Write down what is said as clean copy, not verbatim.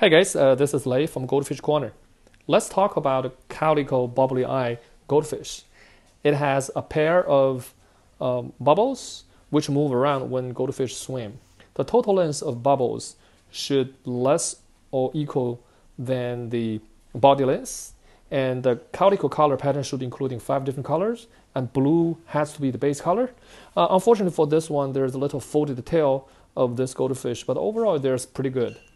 Hey guys, this is Lei from Goldfish Corner. Let's talk about Calico Bubble Eye Goldfish. It has a pair of bubbles which move around when goldfish swim. The total length of bubbles should less or equal than the body length, and the calico color pattern should be including 5 different colors, and blue has to be the base color. Unfortunately for this one, there's a little folded tail of this goldfish, but overall there's pretty good.